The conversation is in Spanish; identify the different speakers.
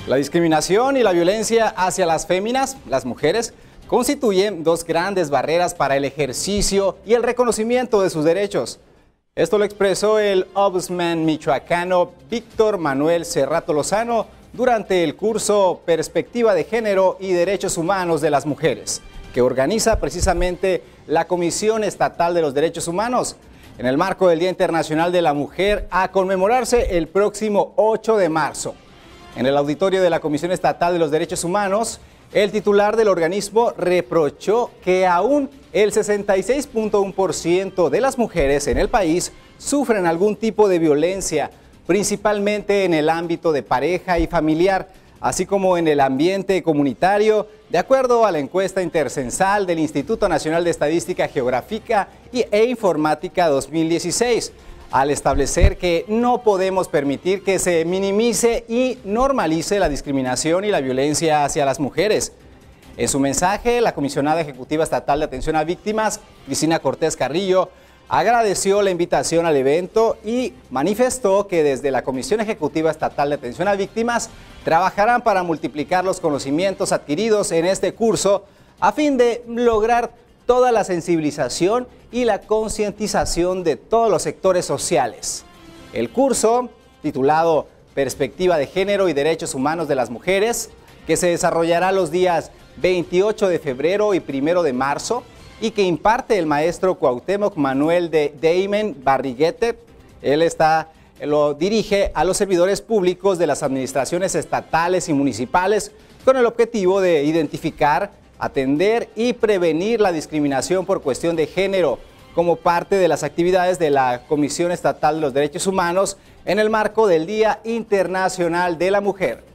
Speaker 1: La discriminación y la violencia hacia las féminas, las mujeres, constituyen dos grandes barreras para el ejercicio y el reconocimiento de sus derechos. Esto lo expresó el ombudsman michoacano Víctor Manuel Cerrato Lozano durante el curso Perspectiva de Género y Derechos Humanos de las Mujeres, que organiza precisamente la Comisión Estatal de los Derechos Humanos, en el marco del Día Internacional de la Mujer, a conmemorarse el próximo 8 de marzo. En el auditorio de la Comisión Estatal de los Derechos Humanos, el titular del organismo reprochó que aún el 66.1% de las mujeres en el país sufren algún tipo de violencia, principalmente en el ámbito de pareja y familiar, así como en el ambiente comunitario, de acuerdo a la encuesta intercensal del Instituto Nacional de Estadística Geográfica e Informática 2016, al establecer que no podemos permitir que se minimice y normalice la discriminación y la violencia hacia las mujeres. En su mensaje, la comisionada ejecutiva estatal de atención a víctimas, Cristina Cortés Carrillo, agradeció la invitación al evento y manifestó que desde la Comisión Ejecutiva Estatal de Atención a Víctimas trabajarán para multiplicar los conocimientos adquiridos en este curso a fin de lograr toda la sensibilización y la concientización de todos los sectores sociales. El curso, titulado Perspectiva de Género y Derechos Humanos de las Mujeres, que se desarrollará los días 28 de febrero y 1 de marzo, y que imparte el maestro Cuauhtémoc Manuel de Deimen Barriguete. Él lo dirige a los servidores públicos de las administraciones estatales y municipales con el objetivo de identificar, atender y prevenir la discriminación por cuestión de género como parte de las actividades de la Comisión Estatal de los Derechos Humanos en el marco del Día Internacional de la Mujer.